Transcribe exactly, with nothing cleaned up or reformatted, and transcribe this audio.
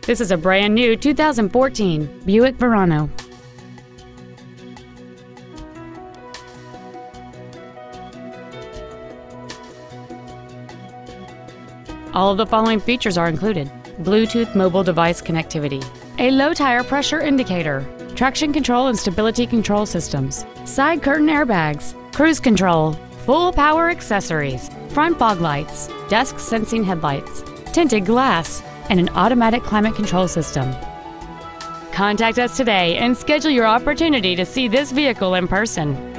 This is a brand new two thousand fourteen Buick Verano. All of the following features are included: Bluetooth mobile device connectivity, a low tire pressure indicator, traction control and stability control systems, side curtain airbags, cruise control, full power accessories, front fog lights, dusk sensing headlights, tinted glass, and an automatic climate control system. Contact us today and schedule your opportunity to see this vehicle in person.